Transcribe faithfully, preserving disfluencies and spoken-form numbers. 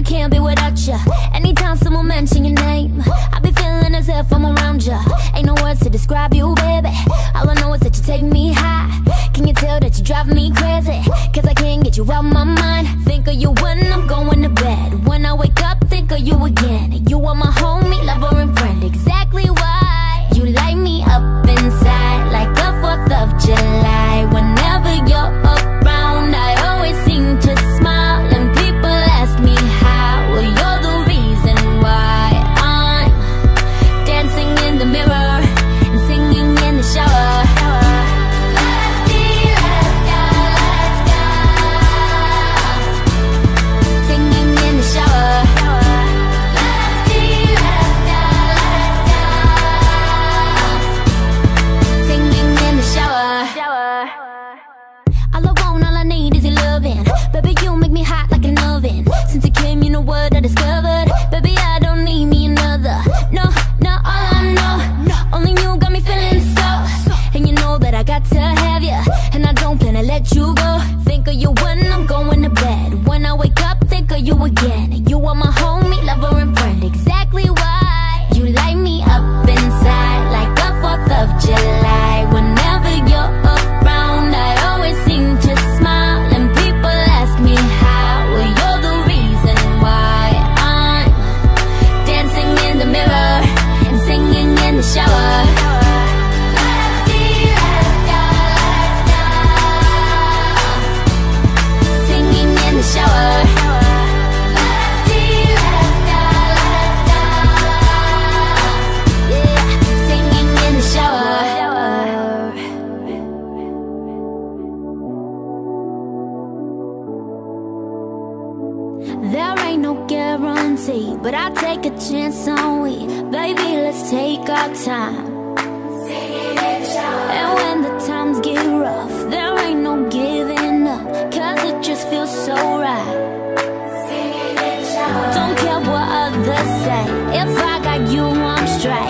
can't be without you. Anytime someone mention your name, I be feeling as if I'm around you. Ain't no words to describe you, baby. All I know is that you take me high. Can you tell that you drive me crazy? Cause I can't get you out my mind. Think of you when I'm going to bed. When I wake up, think of you again. You are my homie, lover and friend. Exactly why you light me up inside like the fourth of July. Whenever you're around, I always seem to smile. And people ask me how. Well, you're the reason why I'm dancing in the mirror and singing in the shower. Singing in the shower. Singing in the shower. All I want, all I need is your loving. Baby, you make me hot like an oven. Since you came, you know what I discovered. Baby, I don't need me another. No, no, all I know, only you got me feeling so. And you know that I got to have you, and I don't plan to let you go. Think of you when I'm going to bed. When I wake up, think of you again. You are my homie, lover and friend. Exactly why you light me up inside like the fourth of July. Whenever you're around, I always seem to smile. And people ask me how. Well, you're the reason why I'm dancing in the mirror and singing in the shower. Singing in the shower. Yeah, singing in the shower. There ain't no guarantee, but I take a chance on we. Baby, let's take our time. And when the times get rough, there ain't no giving up, cause it just feels so right. Don't care what others say, if I got you, I'm straight.